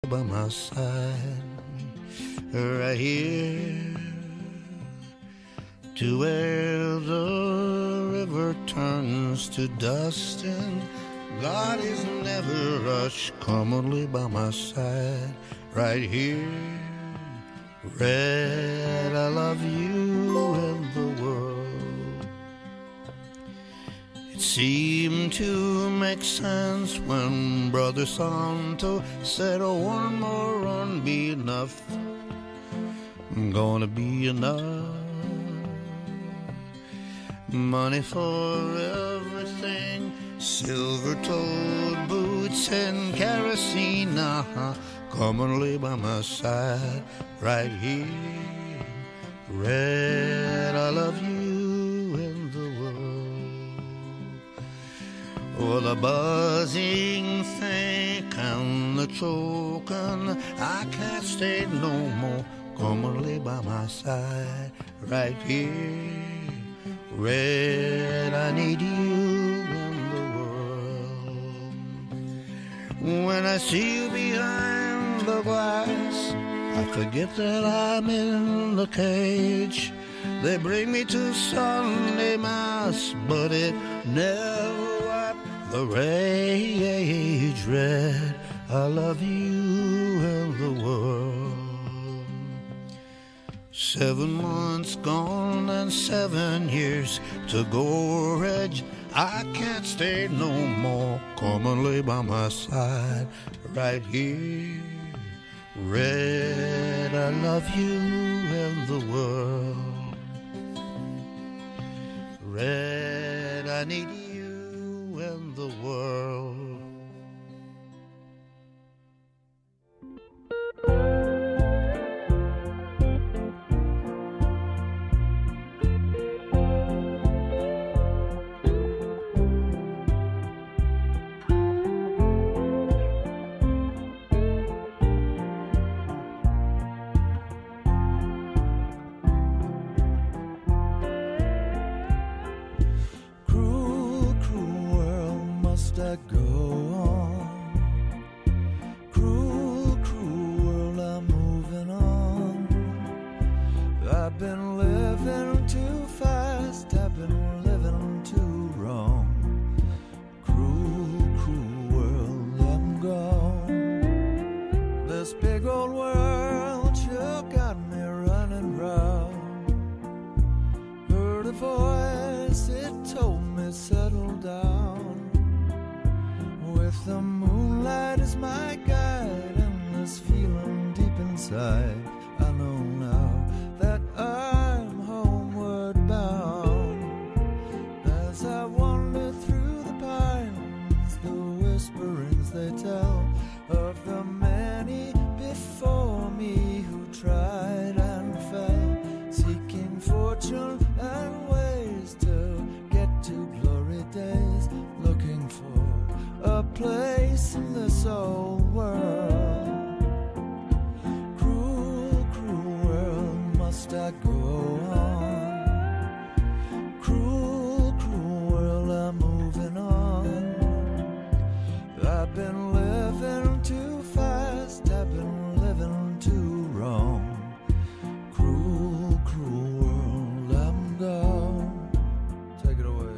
by my side, right here, to where the river turns to dust and God is never rushed. Come and lay by my side, right here. Red, I love you and the world. It seemed to make sense when Brother Santo said, oh, one more run be enough. Gonna be enough. Money for everything, silver-toed boots and kerosene. Come and lay by my side, right here. Red, I love you and the world. Oh, the buzzing think and the choking, I can't stay no more. Come and lay by my side, right here. Red, I need you in the world. When I see you behind the glass, I forget that I'm in the cage. They bring me to Sunday Mass, but it never wiped the rage. Red, I love you and the world. 7 months gone and 7 years to go, Reg. I can't stay no more. Come and lay by my side, right here. Red, I love you and the world. Red, I need you and the world. I go on. Cruel, cruel world, I'm moving on. I've been living too fast, I've been living too wrong. Cruel, cruel world, I'm gone. This big old world sure got me running round. Heard a voice, it told me settle down. If the moonlight is my guide and this feeling deep inside, I know now that I'm homeward bound. As I wander through the pines, the whisperings they tell of the many before me who tried and fell, seeking fortune and ways to get to glory days, looking for a place in this old world. Cruel, cruel world, must I go on? Cruel, cruel world, I'm moving on. I've been living too fast, I've been living too wrong. Cruel, cruel world, I'm gone. Take it away.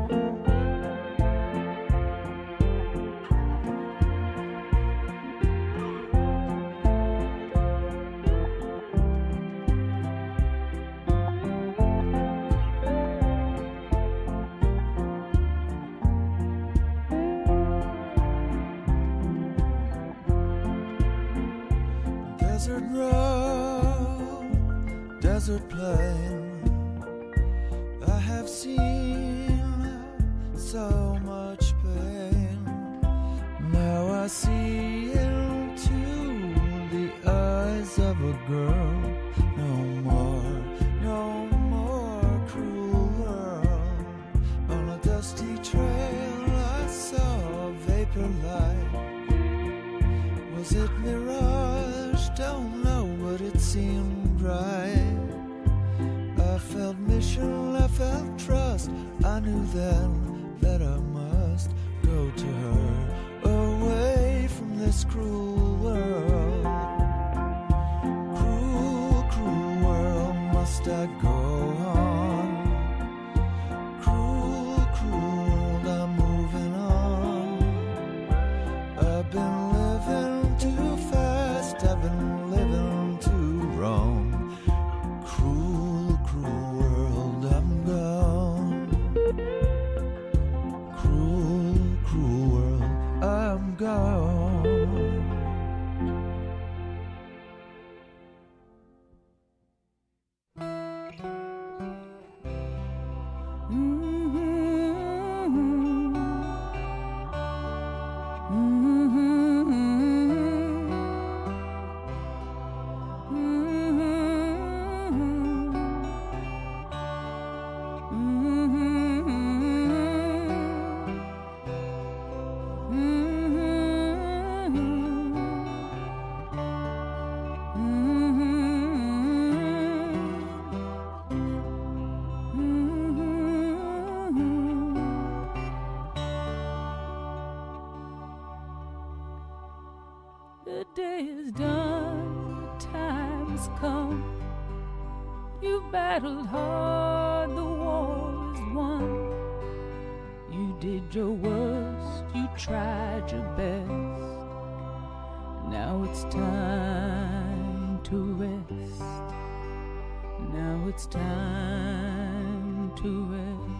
Desert road, desert plain, I have seen so much pain. Now I see into the eyes of a girl. No more cruel world. On a dusty trail I saw a vapor light. Was it mirage? Don't know, but it seemed right. I felt mission, I felt trust. I knew then that I must go to her, away from this cruel world. I go on. Cruel, cruel world, I'm moving on. I've been living too fast, I've been living too wrong. Cruel, cruel world, I'm gone. Cruel, cruel world, I'm gone. The day is done, the time has come. You battled hard, the war is won. You did your worst, you tried your best. Now it's time to rest. Now it's time to rest.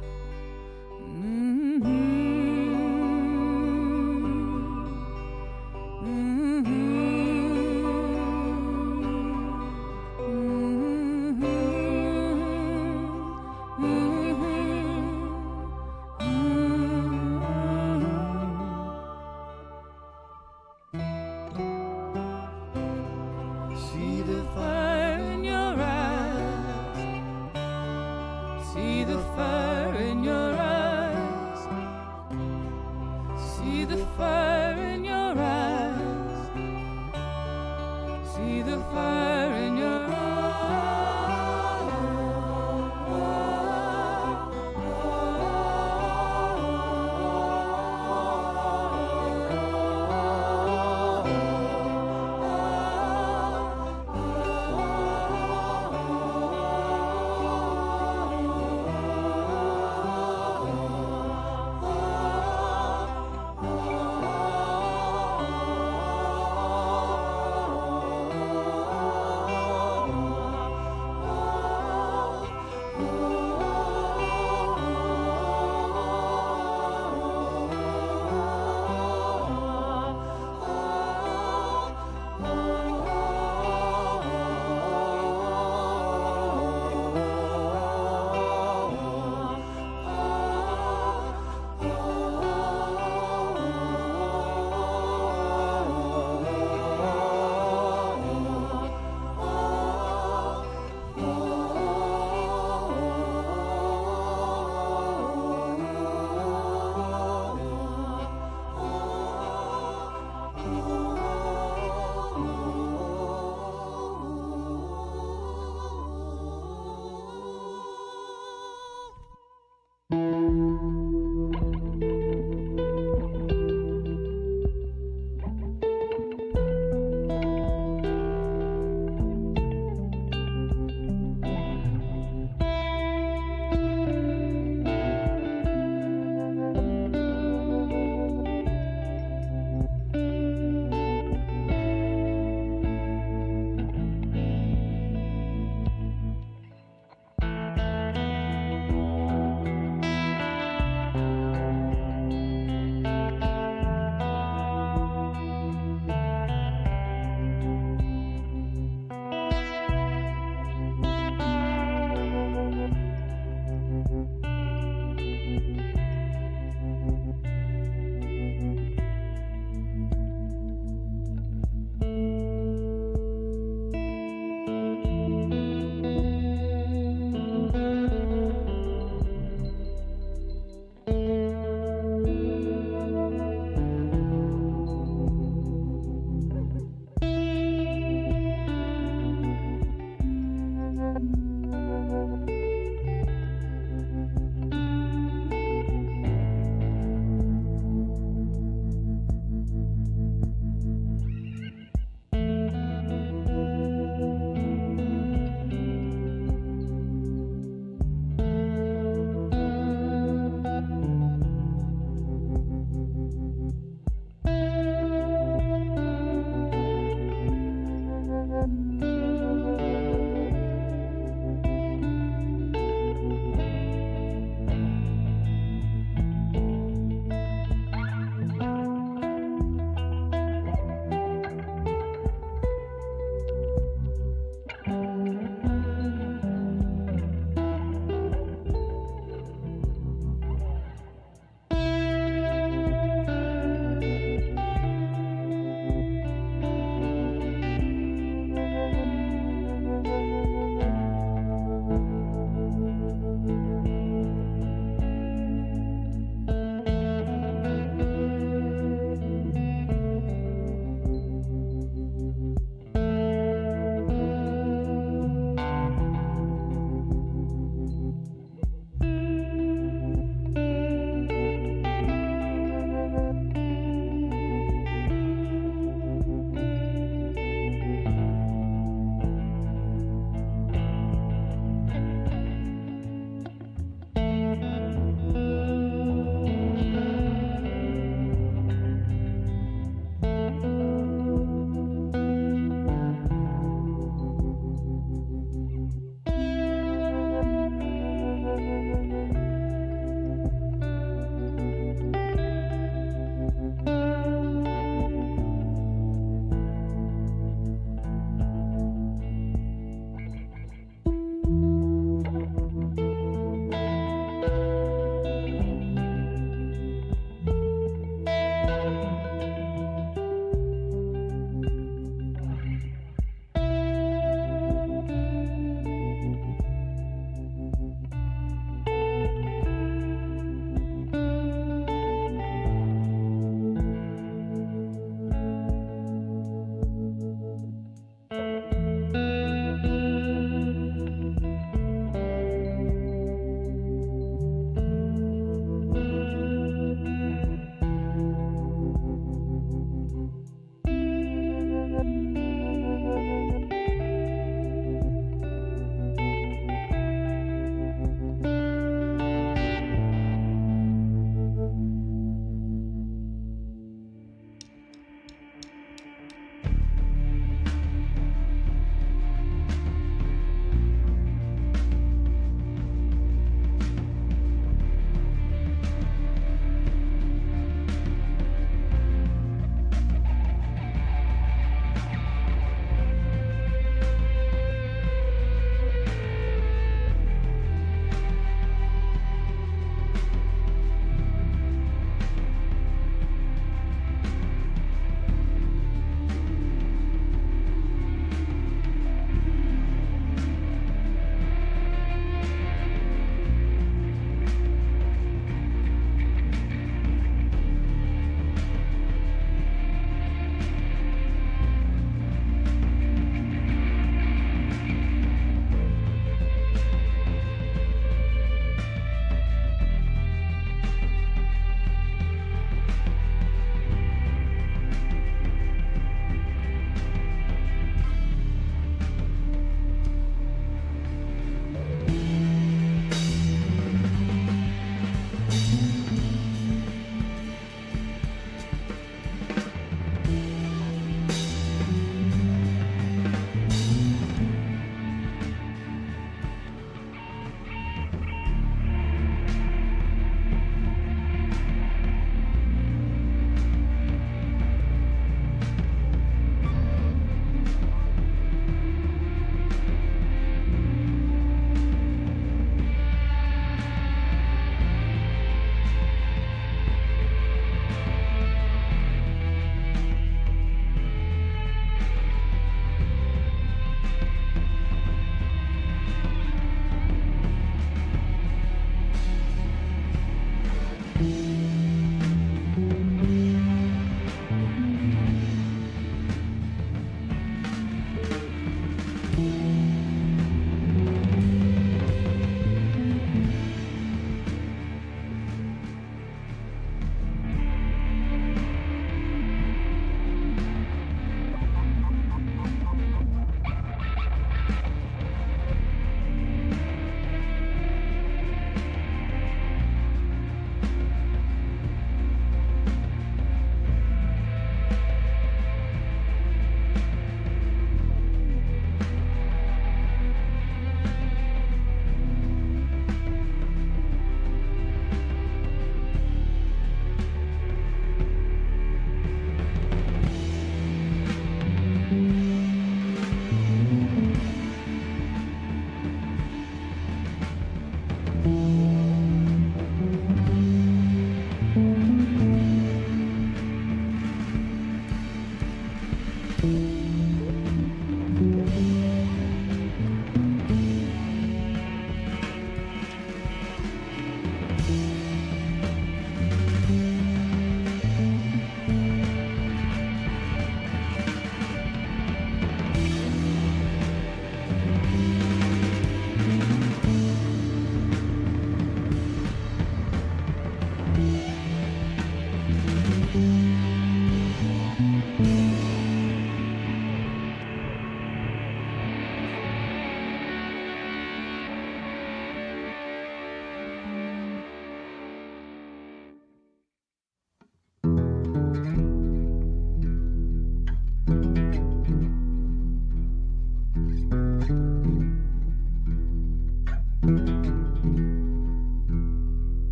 See the fire in your eyes. See the fire in your eyes. See the fire in your eyes. See the fire.